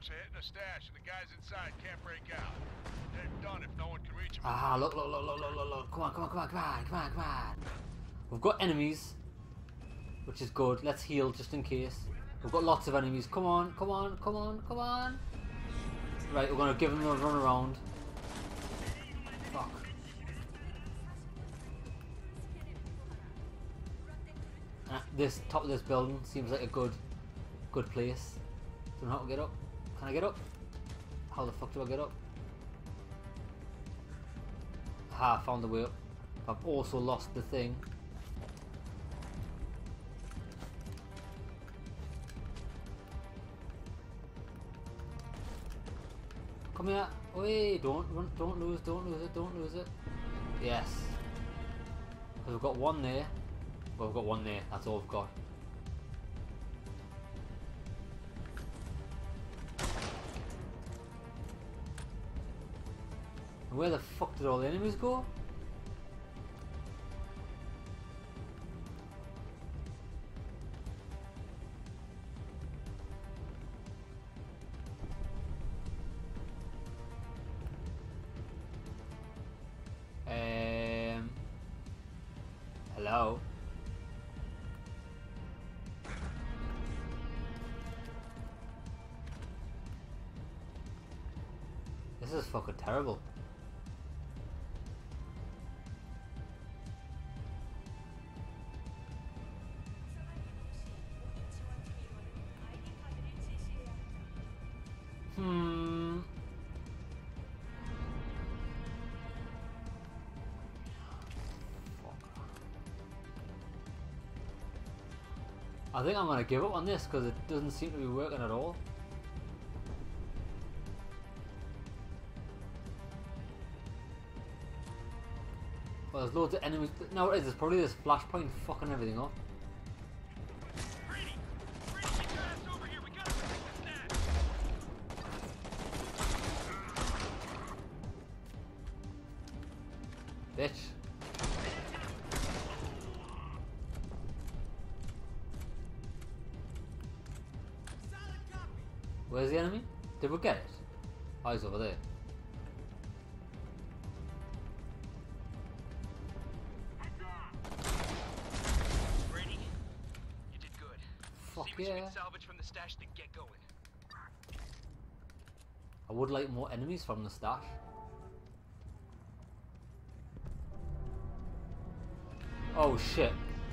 Mercs are hitting a stash and the guys inside can't break out. They're done if no one can reach them. Ah, look. Come on. We've got enemies, which is good. Let's heal just in case. We've got lots of enemies. Come on. Right, we're gonna give them a run around. Fuck. This top of this building seems like a good place. Don't know how to get up. Can I get up? How the fuck do I get up? Aha, I found the way up. I've also lost the thing. Come here. Wait, don't lose it. Yes. We've got one there. Well, we've got one there. That's all we've got. And where the fuck did all the enemies go? Hello? This is fucking terrible. I think I'm gonna give up on this because it doesn't seem to be working at all. Well, there's loads of enemies. No, it is. There's probably this flashpoint fucking everything up. Bitch. Where's the enemy? Did we get it? Oh, he's over there. Brady, you did good. Fuck See what yeah. you can salvage from the stash, then get going. I would like more enemies from the stash. Oh shit.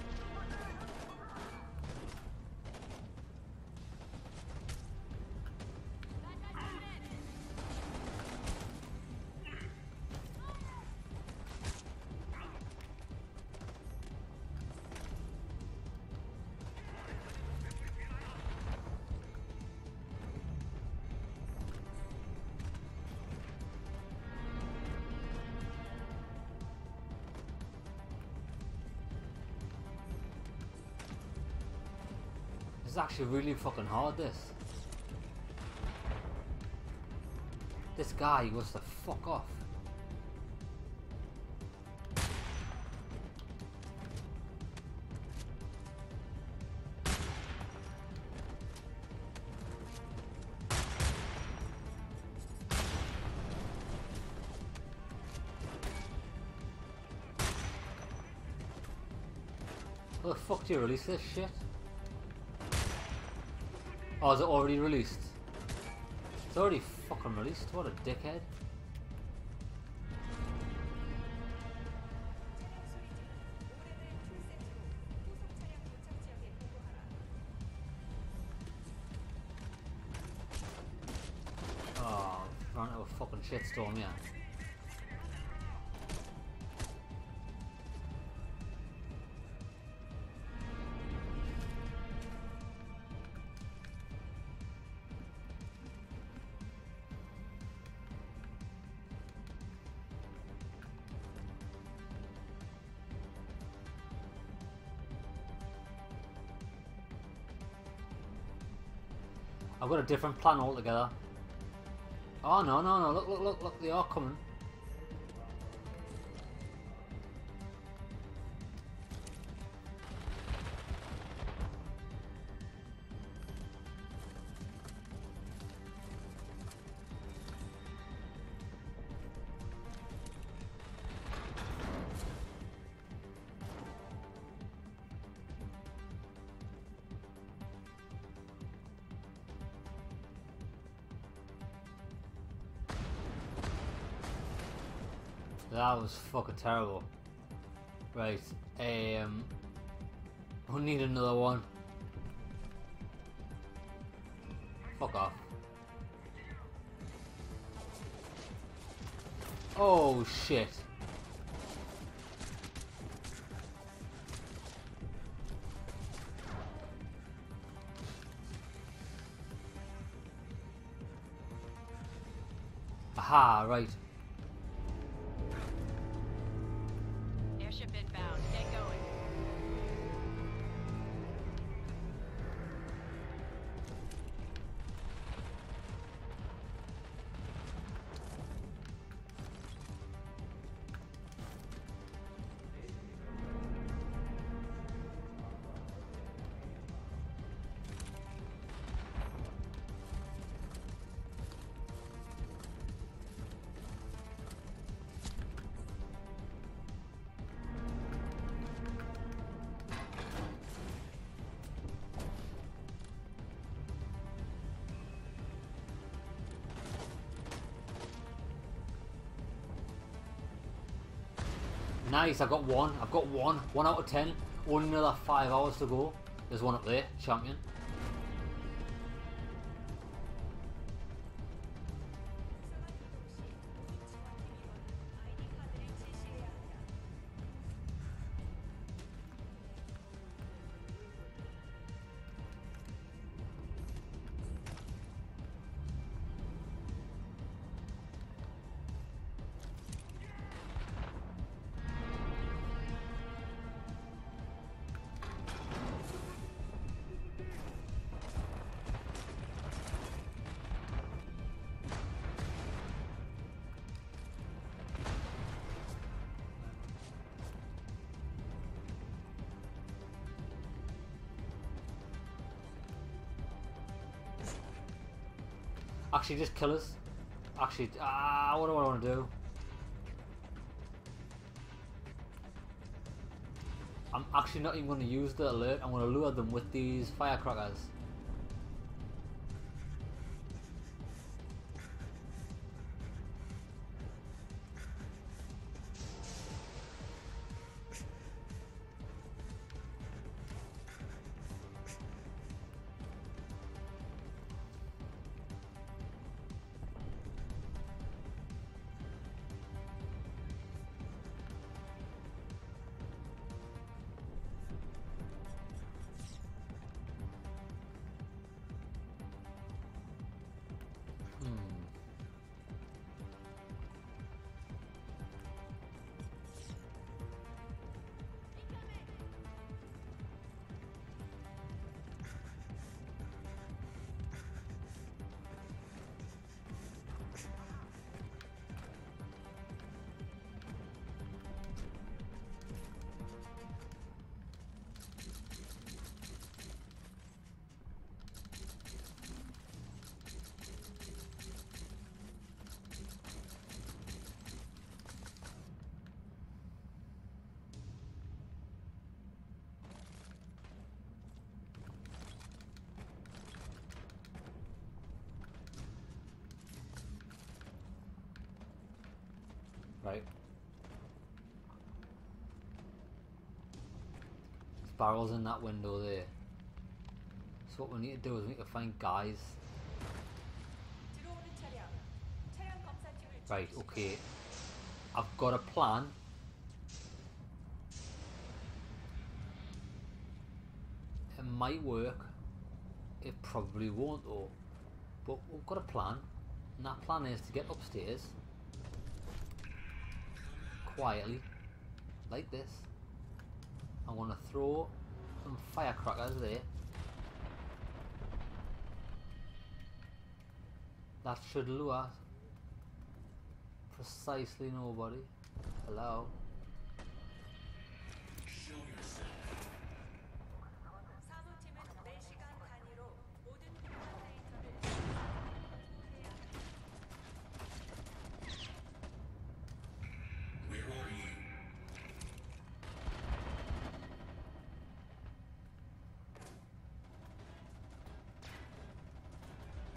This is actually really fucking hard, this. This guy wants to fuck off. How the fuck do you release this shit? Oh, is it already released? It's already fucking released. What a dickhead. Oh, ran into a fucking shitstorm, yeah. I've got a different plan altogether. Oh no, look, they are coming. That was fucking terrible. Right, we need another one. Fuck off. Oh shit. Aha, right. Airship inbound. Get going. Nice, I got one. I've got one. 1 out of 10. Only another 5 hours to go. There's one up there, champion. Actually, just kill us. Actually, what do I want to do? I'm actually not even going to use the alert. I'm going to lure them with these firecrackers. Right. There's barrels in that window there. So what we need to do is we need to find guys. Right, okay. I've got a plan. It might work. It probably won't though. But we've got a plan. And that plan is to get upstairs. Quietly, like this. I'm going to throw some firecrackers there. That should lure precisely nobody. Hello.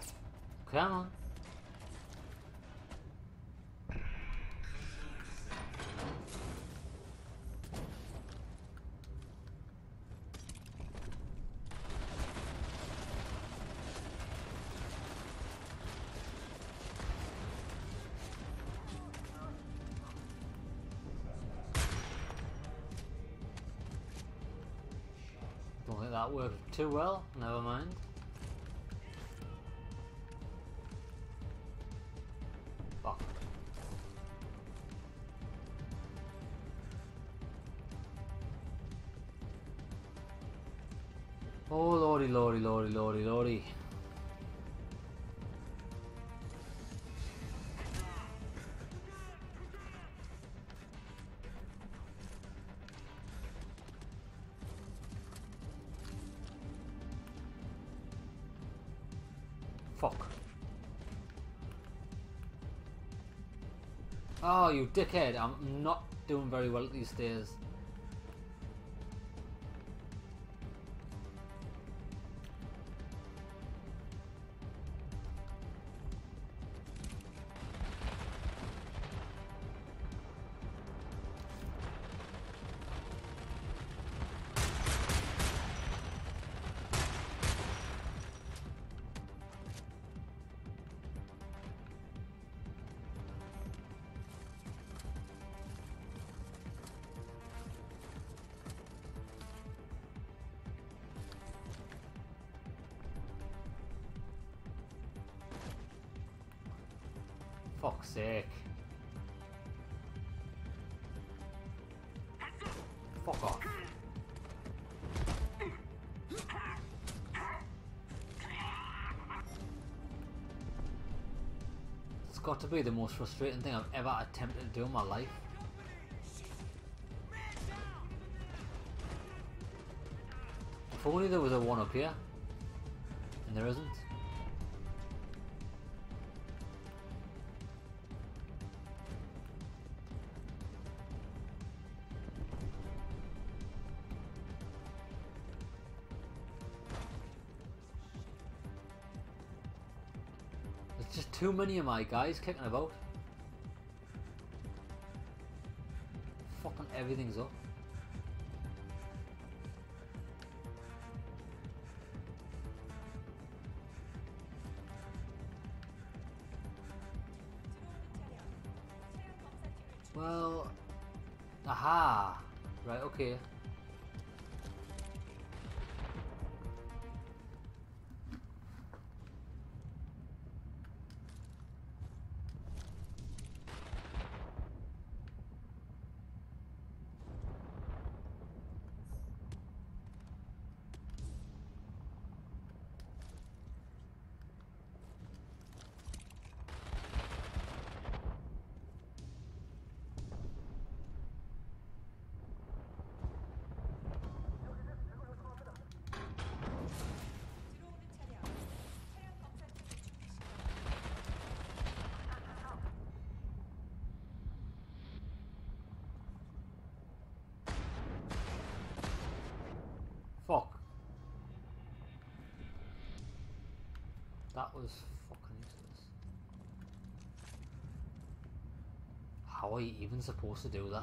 Come on. That worked too well, never mind. Fuck. Oh lordy, lordy, lordy, lordy, lordy. Fuck. Oh, you dickhead. I'm not doing very well at these stairs. Fuck's sake. Fuck off. It's got to be the most frustrating thing I've ever attempted to do in my life. If only there was a one up here. And there isn't. Just too many of my guys kicking about. Fucking everything's up. Well, aha. Right, okay. Fuck. That was fucking useless. How are you even supposed to do that?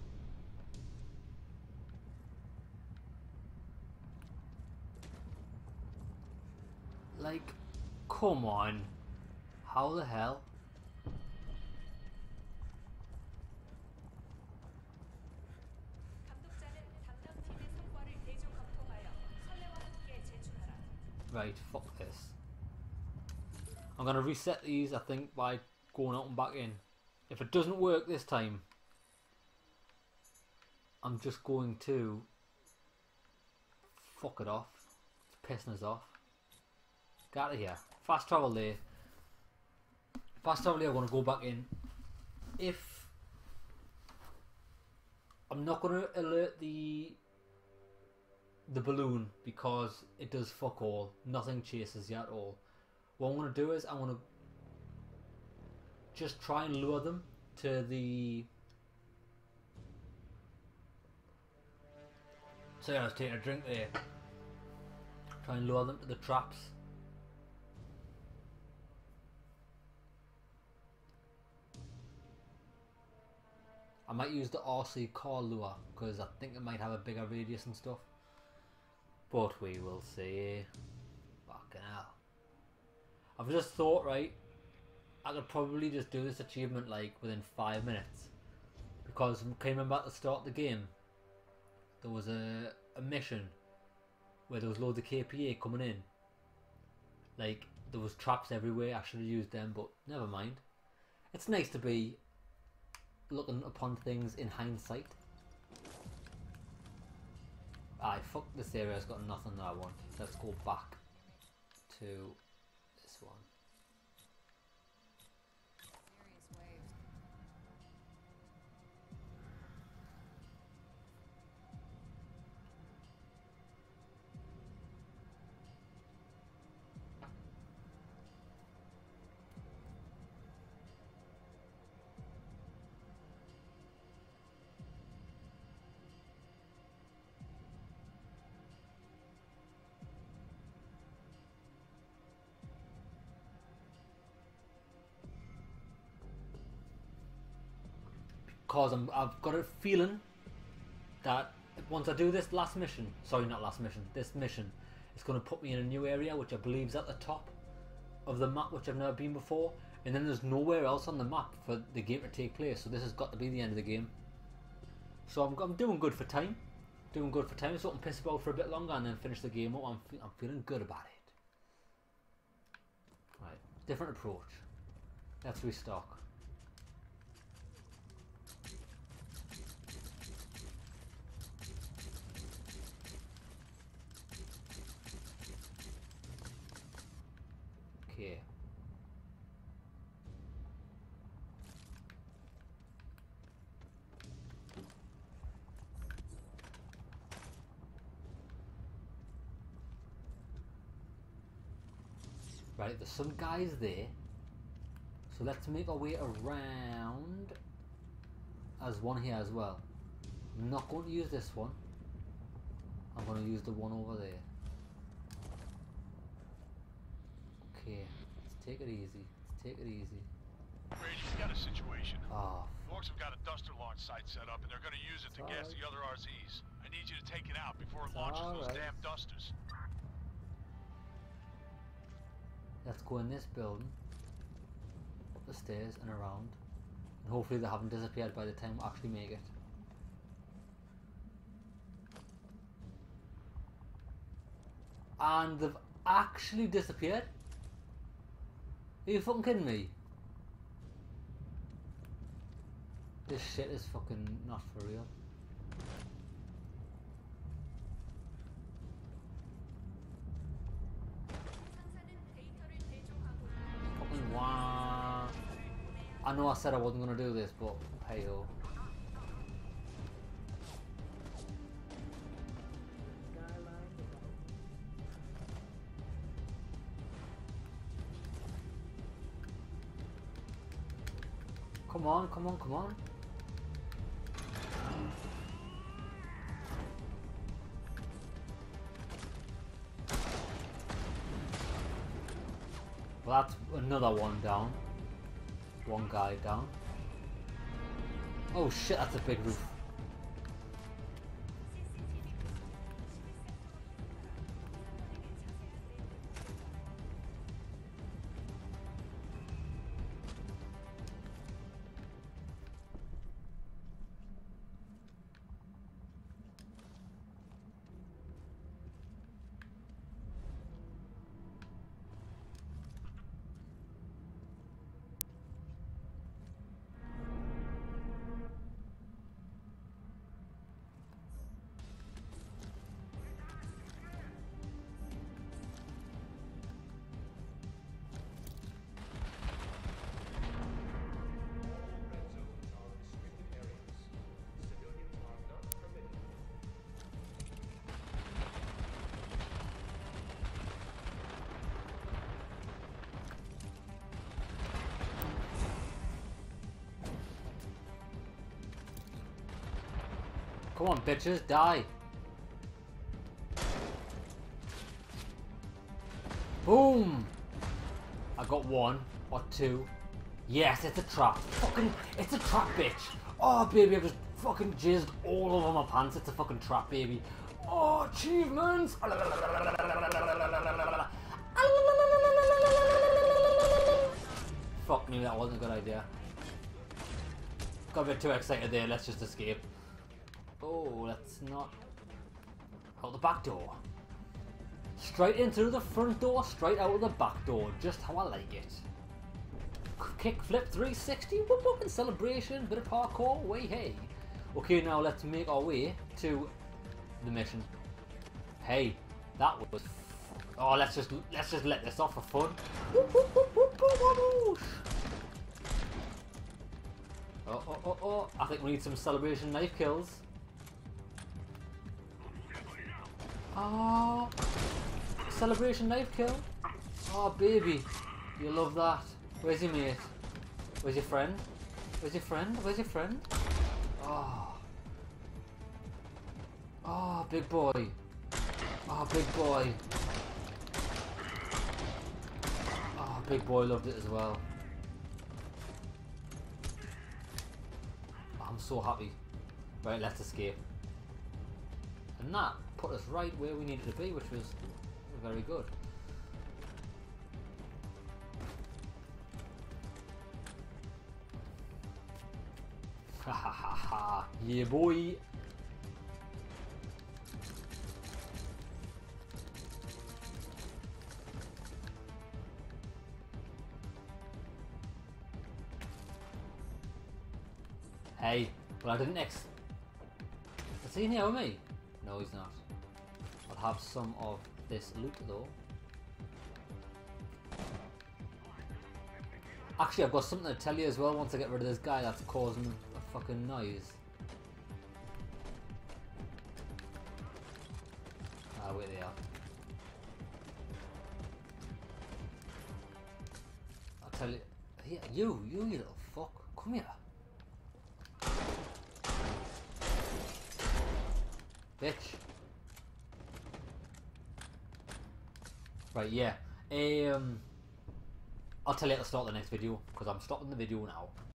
Like, come on. How the hell? Right, fuck this. I'm gonna reset these, I think, by going out and back in. If it doesn't work this time, I'm just going to fuck it off. It's pissing us off. Get out of here. Fast travel there. Fast travel there, I'm gonna go back in. If I'm not gonna alert the balloon because it does fuck all. Nothing chases you at all. What I'm going to do is I'm going to just try and lure them to the... So yeah, I was taking a drink there. Try and lure them to the traps. I might use the RC car lure because I think it might have a bigger radius and stuff. But we will see. Fucking hell. I've just thought, right, I could probably just do this achievement like within 5 minutes. Because can you remember at the start of the game, there was a mission where there was loads of KPA coming in. Like, there was traps everywhere. I should have used them, but never mind. It's nice to be looking upon things in hindsight. Aye, fuck, this area's got nothing that I want. Let's go back to this one. Because I've got a feeling that once I do this last mission, sorry, not last mission, this mission, it's going to put me in a new area, which I believe is at the top of the map, which I've never been before, and then there's nowhere else on the map for the game to take place, so this has got to be the end of the game. So I'm doing good for time, so I can piss about for a bit longer and then finish the game up. I'm feeling good about it. Right, different approach. Let's restock. Okay. Right, there's some guys there. So let's make our way around as one here as well. I'm not going to use this one. I'm going to use the one over there. Okay, let's take it easy. Brady, we got a situation. Oh, The orcs have got a duster launch site set up, and they're going to use it to gas the other RZs. I need you to take it out before it launches those damn dusters. let's go in this building, up the stairs and around, and hopefully they haven't disappeared by the time we actually make it. And they've actually disappeared? Are you fucking kidding me? This shit is fucking not for real. Fucking wow. I know I said I wasn't gonna do this, but hey ho. Come on, come on, come on. Well, that's another one down. One guy down. Oh shit, that's a big roof. Come on, bitches, die. Boom! I got one or two. Yes, it's a trap. Fucking, it's a trap, bitch. Oh, baby, I've just fucking jizzed all over my pants. It's a fucking trap, baby. Oh, achievements! Fuck me, that wasn't a good idea. Got a bit too excited there. Let's just escape. Oh, let's not... out the back door. Straight in through the front door, straight out of the back door. Just how I like it. Kick flip 360, whoop whoop in celebration, bit of parkour, way hey. Okay, now let's make our way to the mission. Hey, that was. Oh, let's just let this off for fun. Whoop, whoop, whoop, whoop, whoop, whoop. Oh! I think we need some celebration knife kills. Oh, celebration knife kill. Oh, baby, you love that. Where's your mate? Where's your friend? Where's your friend? Where's your friend? Oh. Oh, big boy. Oh, big boy. Oh, big boy loved it as well. Oh, I'm so happy. Right, let's escape. And that put us right where we needed to be, which was very good. Ha ha ha ha, yeah boy. Hey, well I didn't Is he in here with me? No, he's not. I'll have some of this loot though. Actually, I've got something to tell you as well once I get rid of this guy that's causing a fucking noise. Ah, where they are. I'll tell you. Here, you little fuck. Come here. Bitch. Right, yeah. I'll tell you at the start of the next video, because I'm stopping the video now.